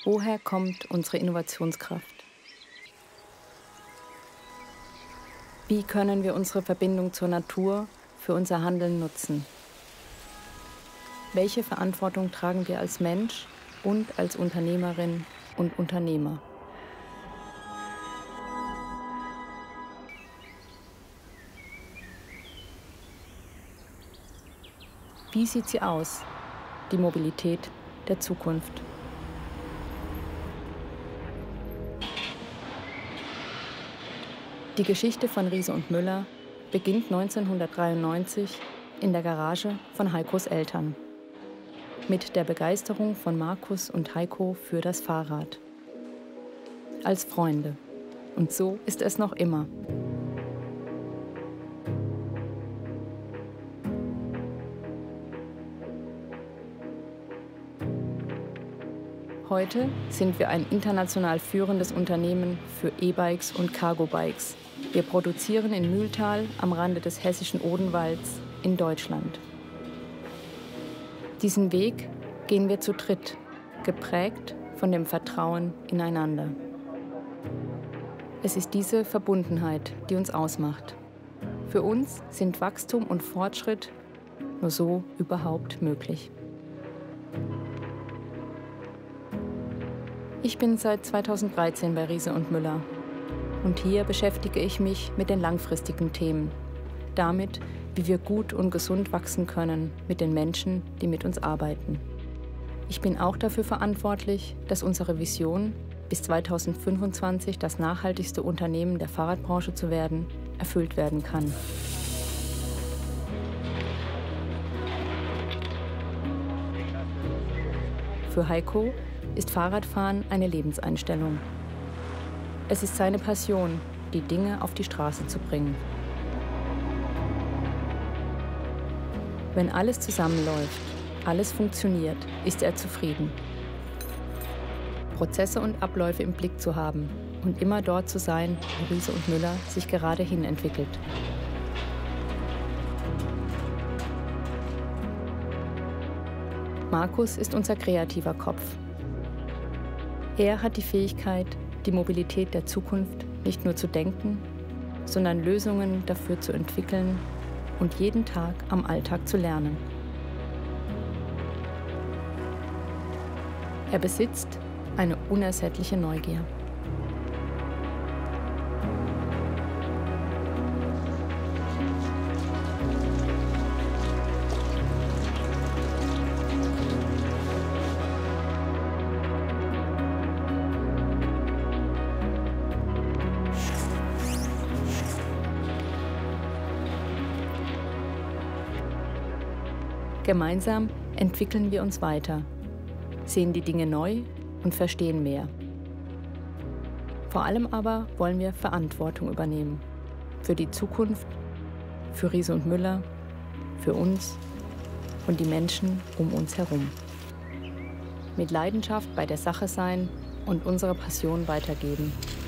Woher kommt unsere Innovationskraft? Wie können wir unsere Verbindung zur Natur für unser Handeln nutzen? Welche Verantwortung tragen wir als Mensch und als Unternehmerin und Unternehmer? Wie sieht sie aus, die Mobilität der Zukunft? Die Geschichte von Riese und Müller beginnt 1993 in der Garage von Heikos Eltern. Mit der Begeisterung von Markus und Heiko für das Fahrrad. Als Freunde. Und so ist es noch immer. Heute sind wir ein international führendes Unternehmen für E-Bikes und Cargo-Bikes. Wir produzieren in Mühltal am Rande des hessischen Odenwalds in Deutschland. Diesen Weg gehen wir zu dritt, geprägt von dem Vertrauen ineinander. Es ist diese Verbundenheit, die uns ausmacht. Für uns sind Wachstum und Fortschritt nur so überhaupt möglich. Ich bin seit 2013 bei Riese und Müller und hier beschäftige ich mich mit den langfristigen Themen, damit, wie wir gut und gesund wachsen können mit den Menschen, die mit uns arbeiten. Ich bin auch dafür verantwortlich, dass unsere Vision, bis 2025 das nachhaltigste Unternehmen der Fahrradbranche zu werden, erfüllt werden kann. Für Heiko ist Fahrradfahren eine Lebenseinstellung. Es ist seine Passion, die Dinge auf die Straße zu bringen. Wenn alles zusammenläuft, alles funktioniert, ist er zufrieden. Prozesse und Abläufe im Blick zu haben und immer dort zu sein, wo Riese und Müller sich gerade hin entwickelt. Markus ist unser kreativer Kopf. Er hat die Fähigkeit, die Mobilität der Zukunft nicht nur zu denken, sondern Lösungen dafür zu entwickeln und jeden Tag am Alltag zu lernen. Er besitzt eine unersättliche Neugier. Gemeinsam entwickeln wir uns weiter, sehen die Dinge neu und verstehen mehr. Vor allem aber wollen wir Verantwortung übernehmen. Für die Zukunft, für Riese und Müller, für uns und die Menschen um uns herum. Mit Leidenschaft bei der Sache sein und unsere Passion weitergeben.